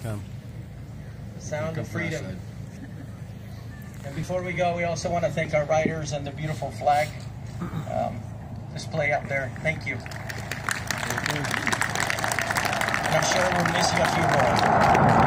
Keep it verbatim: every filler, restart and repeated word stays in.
Come. Sound of freedom. And before we go, we also want to thank our riders and the beautiful flag um, display up there. Thank you. And I'm sure we'll miss you a few more.